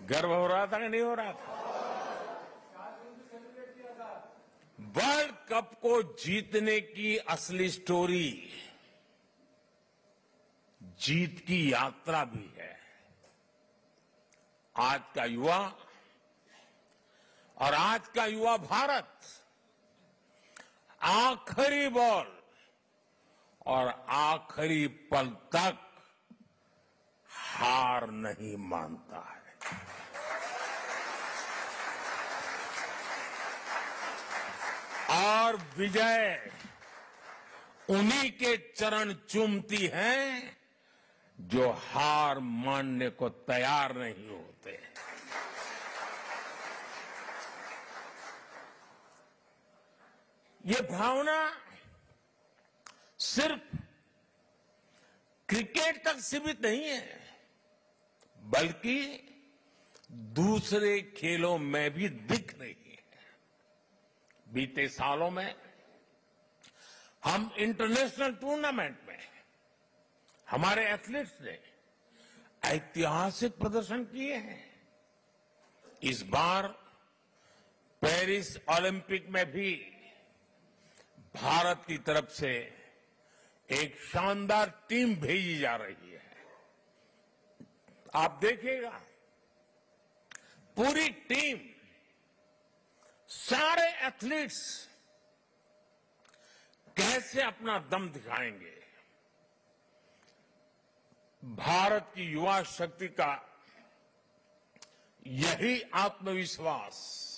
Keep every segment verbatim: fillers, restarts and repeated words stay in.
गर्व हो रहा था कि नहीं हो रहा था? वर्ल्ड कप को जीतने की असली स्टोरी जीत की यात्रा भी है। आज का युवा और आज का युवा भारत आखिरी बॉल और आखिरी पल तक हार नहीं मानता है। और विजय उन्हीं के चरण चूमती है जो हार मानने को तैयार नहीं होते। ये भावना सिर्फ क्रिकेट तक सीमित नहीं है, बल्कि दूसरे खेलों में भी दिख रही है। बीते सालों में हम इंटरनेशनल टूर्नामेंट में हमारे एथलीट्स ने ऐतिहासिक प्रदर्शन किए हैं। इस बार पेरिस ओलंपिक में भी भारत की तरफ से एक शानदार टीम भेजी जा रही है। आप देखिएगा, पूरी टीम, सारे एथलीट्स कैसे अपना दम दिखाएंगे। भारत की युवा शक्ति का यही आत्मविश्वास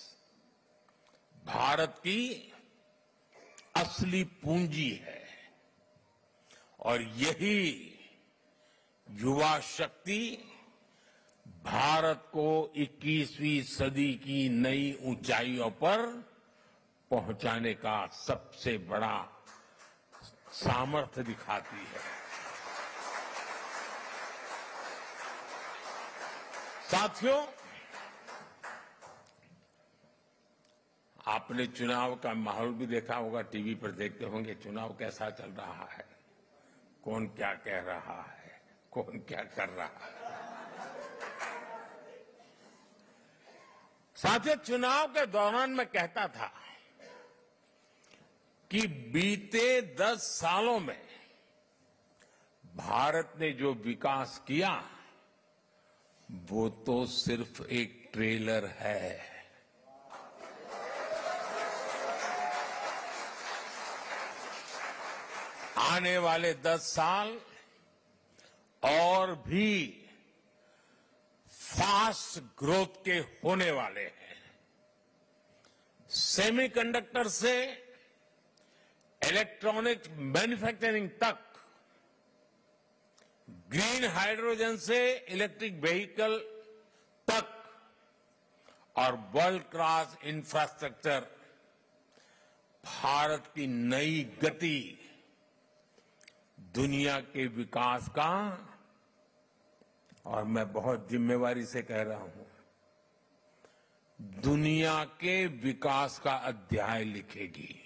भारत की असली पूंजी है और यही युवा शक्ति भारत को इक्कीसवीं सदी की नई ऊंचाइयों पर पहुंचाने का सबसे बड़ा सामर्थ्य दिखाती है। साथियों, आपने चुनाव का माहौल भी देखा होगा, टीवी पर देखते होंगे चुनाव कैसा चल रहा है, कौन क्या कह रहा है, कौन क्या कर रहा है। साथियों, चुनाव के दौरान मैं कहता था कि बीते दस सालों में भारत ने जो विकास किया वो तो सिर्फ एक ट्रेलर है। आने वाले दस साल और भी फास्ट ग्रोथ के होने वाले हैं। सेमीकंडक्टर से इलेक्ट्रॉनिक मैन्युफैक्चरिंग तक, ग्रीन हाइड्रोजन से इलेक्ट्रिक व्हीकल तक और वर्ल्ड क्लास इंफ्रास्ट्रक्चर, भारत की नई गति दुनिया के विकास का, और मैं बहुत जिम्मेवारी से कह रहा हूं, दुनिया के विकास का अध्याय लिखेगी।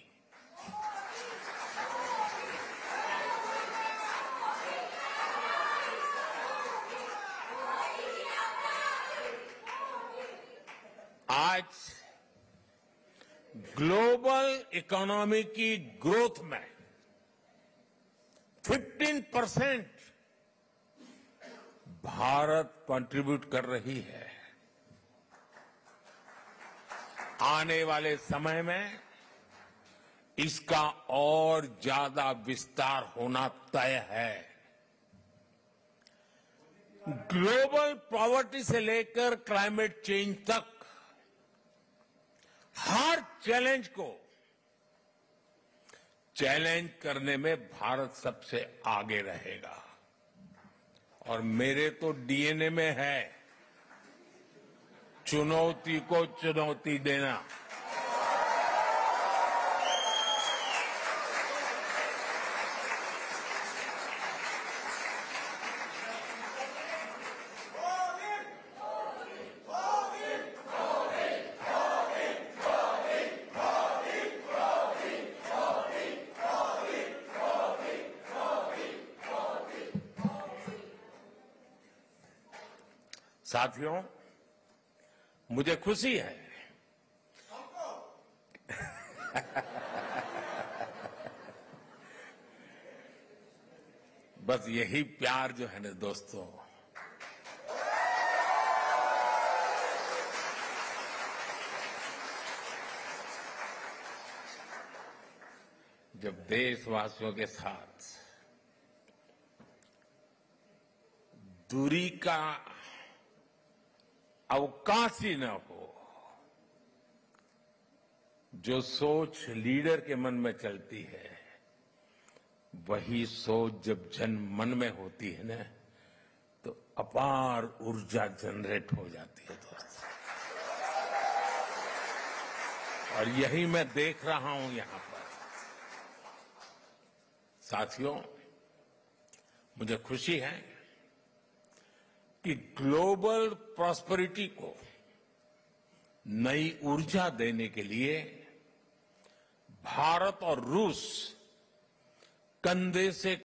आज ग्लोबल इकोनॉमी की ग्रोथ में पंद्रह परसेंट भारत कंट्रीब्यूट कर रही है। आने वाले समय में इसका और ज्यादा विस्तार होना तय है। ग्लोबल पॉवर्टी से लेकर क्लाइमेट चेंज तक हर चैलेंज को चैलेंज करने में भारत सबसे आगे रहेगा। और मेरे तो डीएनए में है चुनौती को चुनौती देना। साथियों, मुझे खुशी है बस यही प्यार जो है ना दोस्तों, जब देशवासियों के साथ दूरी का अवकाश ही न हो, जो सोच लीडर के मन में चलती है वही सोच जब जन मन में होती है ना तो अपार ऊर्जा जनरेट हो जाती है दोस्तों। और यही मैं देख रहा हूं यहां पर। साथियों, मुझे खुशी है कि ग्लोबल प्रॉस्पेरिटी को नई ऊर्जा देने के लिए भारत और रूस कंधे से